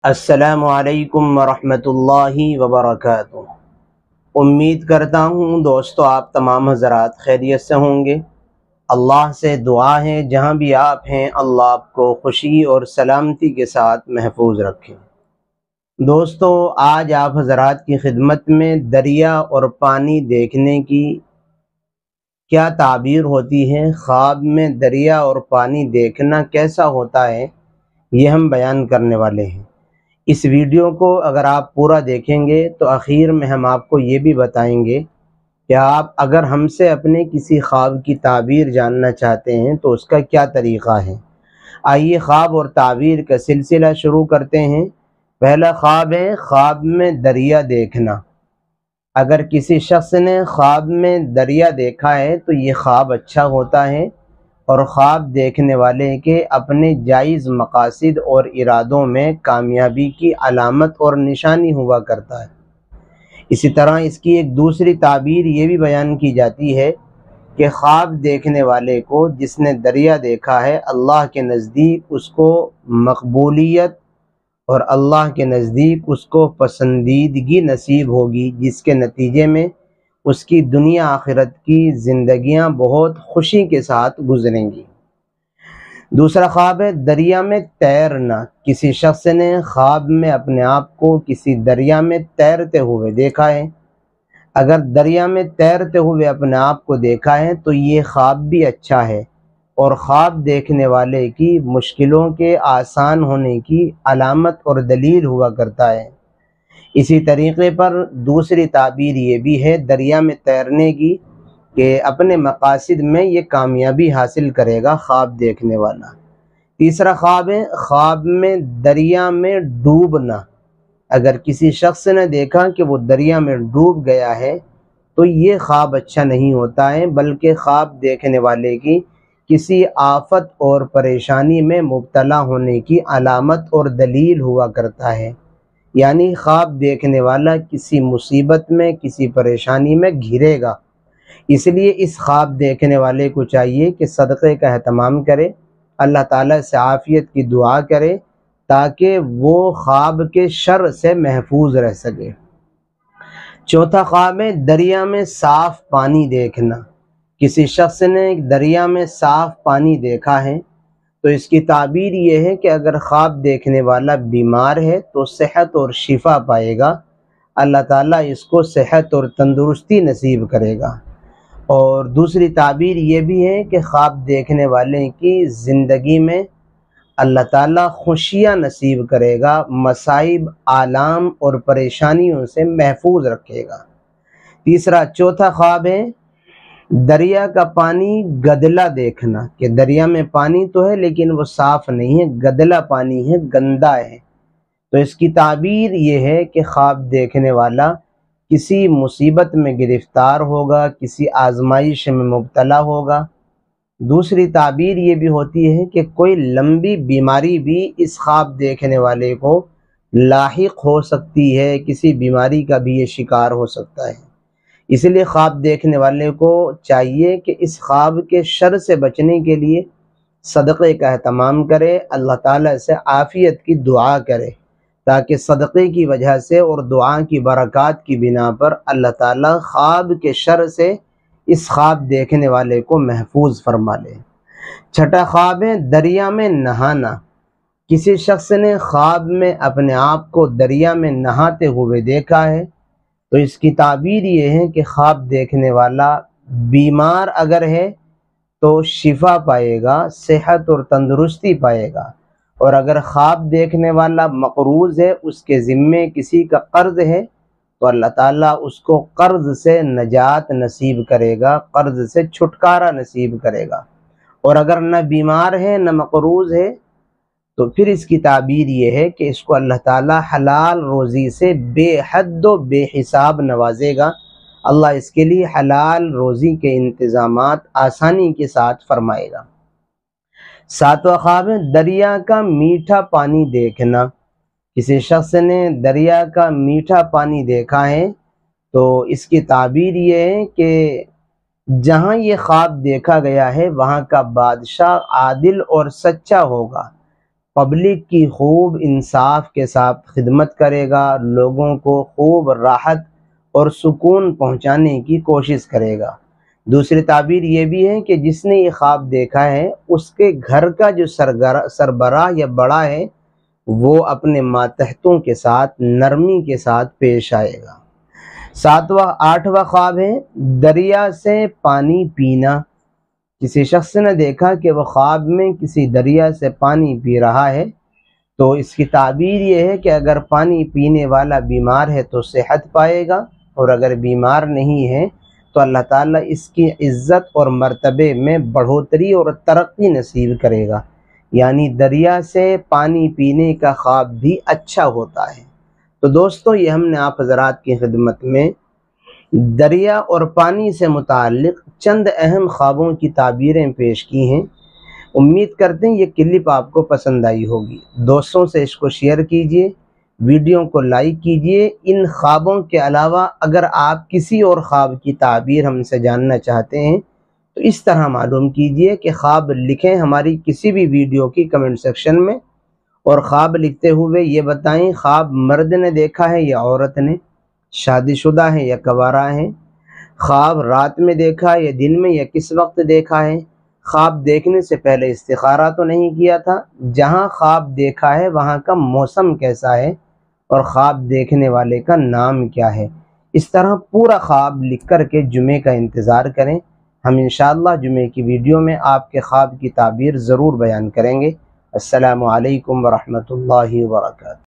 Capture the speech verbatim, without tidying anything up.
السلام علیکم ورحمۃ اللہ وبرکاتہ۔ امید کرتا ہوں دوستو آپ تمام حضرات خیریت سے ہوں گے۔ اللہ سے دعا ہے جہاں بھی آپ ہیں اللہ آپ کو خوشی اور سلامتی کے ساتھ محفوظ رکھیں۔ دوستو آج آپ حضرات کی خدمت میں دریا اور پانی دیکھنے کی کیا تعبیر ہوتی ہے، خواب میں دریا اور پانی دیکھنا کیسا ہوتا ہے، یہ ہم بیان کرنے والے ہیں۔ اس ویڈیو کو اگر آپ پورا دیکھیں گے تو آخر میں ہم آپ کو یہ بھی بتائیں گے کہ آپ اگر ہم سے اپنے کسی خواب کی تعبیر جاننا چاہتے ہیں تو اس کا کیا طریقہ ہے۔ آئیے خواب اور تعبیر کا سلسلہ شروع کرتے ہیں۔ پہلا خواب ہے خواب میں دریا دیکھنا۔ اگر کسی شخص نے خواب میں دریا دیکھا ہے تو یہ خواب اچھا ہوتا ہے اور خواب دیکھنے والے کے اپنے جائز مقاصد اور ارادوں میں کامیابی کی علامت اور نشانی ہوا کرتا ہے۔ اسی طرح اس کی ایک دوسری تعبیر یہ بھی بیان کی جاتی ہے کہ خواب دیکھنے والے کو جس نے دریا دیکھا ہے اللہ کے نزدیک اس کو مقبولیت اور اللہ کے نزدیک اس کو پسندیدگی نصیب ہوگی، جس کے نتیجے میں اس کی دنیا آخرت کی زندگیاں بہت خوشی کے ساتھ گزریں گی۔ دوسرا خواب ہے دریا میں تیرنا۔ کسی شخص نے خواب میں اپنے آپ کو کسی دریا میں تیرتے ہوئے دیکھا ہے۔ اگر دریا میں تیرتے ہوئے اپنے آپ کو دیکھا ہے تو یہ خواب بھی اچھا ہے اور خواب دیکھنے والے کی مشکلوں کے آسان ہونے کی علامت اور دلیل ہوا کرتا ہے۔ اسی طریقے پر دوسری تعبیر یہ بھی ہے دریا میں تیرنے کی کہ اپنے مقاصد میں یہ کامیابی حاصل کرے گا خواب دیکھنے والا۔ تیسرا خواب ہے خواب میں دریا میں ڈوبنا۔ اگر کسی شخص نے دیکھا کہ وہ دریا میں ڈوب گیا ہے تو یہ خواب اچھا نہیں ہوتا ہے، بلکہ خواب دیکھنے والے کی کسی آفت اور پریشانی میں مبتلا ہونے کی علامت اور دلیل ہوا کرتا ہے، یعنی خواب دیکھنے والا کسی مصیبت میں کسی پریشانی میں گھرے گا۔ اس لیے اس خواب دیکھنے والے کو چاہیے کہ صدقے کا اہتمام کرے، اللہ تعالیٰ سے عافیت کی دعا کرے تاکہ وہ خواب کے شر سے محفوظ رہ سکے۔ چوتھا خواب ہے دریا میں صاف پانی دیکھنا۔ کسی شخص نے دریا میں صاف پانی دیکھا ہے تو اس کی تعبیر یہ ہے کہ اگر خواب دیکھنے والا بیمار ہے تو صحت اور شفا پائے گا، اللہ تعالیٰ اس کو صحت اور تندرستی نصیب کرے گا۔ اور دوسری تعبیر یہ بھی ہے کہ خواب دیکھنے والے کی زندگی میں اللہ تعالیٰ خوشیاں نصیب کرے گا، مصائب، آلام اور پریشانیوں سے محفوظ رکھے گا۔ تیسرا چوتھا خواب ہے دریا کا پانی گدلا دیکھنا، کہ دریا میں پانی تو ہے لیکن وہ صاف نہیں ہے، گدلا پانی ہے، گندا ہے۔ تو اس کی تعبیر یہ ہے کہ خواب دیکھنے والا کسی مصیبت میں گرفتار ہوگا، کسی آزمائش میں مبتلا ہوگا۔ دوسری تعبیر یہ بھی ہوتی ہے کہ کوئی لمبی بیماری بھی اس خواب دیکھنے والے کو لاحق ہو سکتی ہے، کسی بیماری کا بھی یہ شکار ہو سکتا ہے۔ اس لیے خواب دیکھنے والے کو چاہیے کہ اس خواب کے شر سے بچنے کے لیے صدقے کا اہتمام کرے، اللہ تعالیٰ سے عافیت کی دعا کرے تاکہ صدقے کی وجہ سے اور دعا کی برکات کی بنا پر اللہ تعالیٰ خواب کے شر سے اس خواب دیکھنے والے کو محفوظ فرما لے۔ چھٹا خواب ہے دریا میں نہانا۔ کسی شخص نے خواب میں اپنے آپ کو دریا میں نہاتے ہوئے دیکھا ہے تو اس کی تعبیر یہ ہے کہ خواب دیکھنے والا بیمار اگر ہے تو شفا پائے گا، صحت اور تندرستی پائے گا، اور اگر خواب دیکھنے والا مقروض ہے، اس کے ذمے کسی کا قرض ہے تو اللہ تعالیٰ اس کو قرض سے نجات نصیب کرے گا، قرض سے چھٹکارا نصیب کرے گا۔ اور اگر نہ بیمار ہے نہ مقروض ہے تو پھر اس کی تعبیر یہ ہے کہ اس کو اللہ تعالیٰ حلال روزی سے بے حد و بے حساب نوازے گا، اللہ اس کے لیے حلال روزی کے انتظامات آسانی کے ساتھ فرمائے گا۔ ساتواں خواب ہے دریا کا میٹھا پانی دیکھنا۔ کسی شخص نے دریا کا میٹھا پانی دیکھا ہے تو اس کی تعبیر یہ ہے کہ جہاں یہ خواب دیکھا گیا ہے وہاں کا بادشاہ عادل اور سچا ہوگا پبلک کی خوب انصاف کے ساتھ خدمت کرے گا، لوگوں کو خوب راحت اور سکون پہنچانے کی کوشش کرے گا۔ دوسری تعبیر یہ بھی ہے کہ جس نے یہ خواب دیکھا ہے اس کے گھر کا جو سربراہ یا بڑا ہے وہ اپنے ماتحتوں کے ساتھ نرمی کے ساتھ پیش آئے گا۔ ساتواں آٹھواں خواب ہے دریا سے پانی پینا۔ کسی شخص نے دیکھا کہ وہ خواب میں کسی دریا سے پانی پی رہا ہے، تو اس کی تعبیر یہ ہے کہ اگر پانی پینے والا بیمار ہے تو صحت پائے گا، اور اگر بیمار نہیں ہے تو اللہ تعالیٰ اس کی عزت اور مرتبے میں بڑھوتری اور ترقی نصیب کرے گا۔ یعنی دریا سے پانی پینے کا خواب بھی اچھا ہوتا ہے۔ تو دوستو یہ ہم نے آپ حضرات کی خدمت میں دریا اور پانی سے متعلق چند اہم خوابوں کی تعبیریں پیش کی ہیں۔ امید کرتے ہیں یہ کلپ آپ کو پسند آئی ہوگی۔ دوستوں سے اس کو شیئر کیجئے، ویڈیو کو لائک کیجئے۔ ان خوابوں کے علاوہ اگر آپ کسی اور خواب کی تعبیر ہم سے جاننا چاہتے ہیں تو اس طرح معلوم کیجئے کہ خواب لکھیں ہماری کسی بھی ویڈیو کی کمنٹ سیکشن میں، اور خواب لکھتے ہوئے یہ بتائیں خواب مرد نے دیکھا ہے یا عورت نے، شادی شدہ ہے یا کنوارا ہے، خواب رات میں دیکھا یا دن میں یا کس وقت دیکھا ہے، خواب دیکھنے سے پہلے استخارہ تو نہیں کیا تھا، جہاں خواب دیکھا ہے وہاں کا موسم کیسا ہے، اور خواب دیکھنے والے کا نام کیا ہے۔ اس طرح پورا خواب لکھ کر کے جمعے کا انتظار کریں۔ ہم انشاءاللہ جمعے کی ویڈیو میں آپ کے خواب کی تعبیر ضرور بیان کریں گے۔ السلام علیکم ورحمۃ اللہ وبرکاتہ۔